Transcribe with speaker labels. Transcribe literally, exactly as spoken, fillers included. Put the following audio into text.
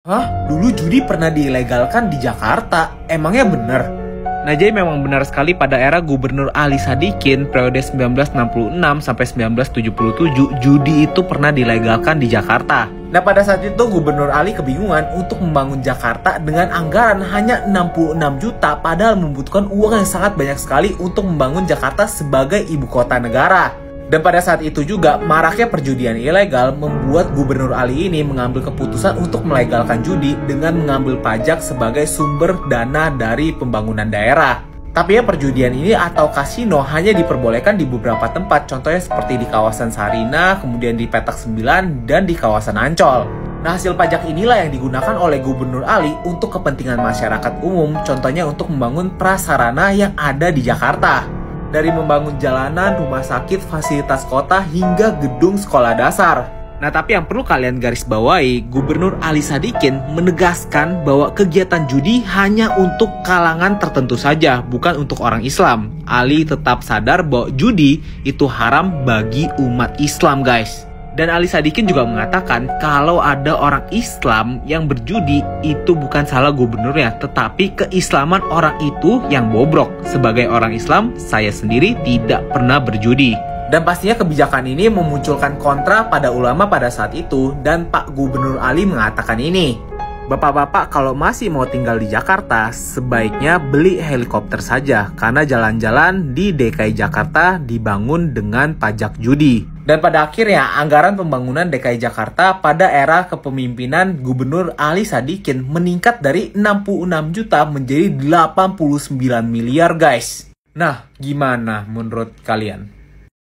Speaker 1: Hah? Dulu judi pernah dilegalkan di Jakarta? Emangnya bener?
Speaker 2: Nah, jadi memang benar sekali pada era Gubernur Ali Sadikin periode seribu sembilan ratus enam puluh enam sampai seribu sembilan ratus tujuh puluh tujuh, judi itu pernah dilegalkan di Jakarta.
Speaker 1: Nah, pada saat itu Gubernur Ali kebingungan untuk membangun Jakarta dengan anggaran hanya enam puluh enam juta, padahal membutuhkan uang yang sangat banyak sekali untuk membangun Jakarta sebagai ibu kota negara. Dan pada saat itu juga, maraknya perjudian ilegal membuat Gubernur Ali ini mengambil keputusan untuk melegalkan judi dengan mengambil pajak sebagai sumber dana dari pembangunan daerah. Tapi ya, perjudian ini atau kasino hanya diperbolehkan di beberapa tempat, contohnya seperti di kawasan Sarinah, kemudian di Petak Sembilan, dan di kawasan Ancol. Nah, hasil pajak inilah yang digunakan oleh Gubernur Ali untuk kepentingan masyarakat umum, contohnya untuk membangun prasarana yang ada di Jakarta. Dari membangun jalanan, rumah sakit, fasilitas kota, hingga gedung sekolah dasar.
Speaker 2: Nah, tapi yang perlu kalian garis bawahi, Gubernur Ali Sadikin menegaskan bahwa kegiatan judi hanya untuk kalangan tertentu saja, bukan untuk orang Islam. Ali tetap sadar bahwa judi itu haram bagi umat Islam, guys. Dan Ali Sadikin juga mengatakan kalau ada orang Islam yang berjudi, itu bukan salah gubernurnya, tetapi keislaman orang itu yang bobrok. Sebagai orang Islam, saya sendiri tidak pernah berjudi.
Speaker 1: Dan pastinya kebijakan ini memunculkan kontra pada ulama pada saat itu, dan Pak Gubernur Ali mengatakan ini. Bapak-bapak kalau masih mau tinggal di Jakarta, sebaiknya beli helikopter saja, karena jalan-jalan di D K I Jakarta dibangun dengan pajak judi. Dan pada akhirnya, anggaran pembangunan D K I Jakarta pada era kepemimpinan Gubernur Ali Sadikin meningkat dari enam puluh enam juta menjadi delapan puluh sembilan miliar, guys. Nah, gimana menurut kalian?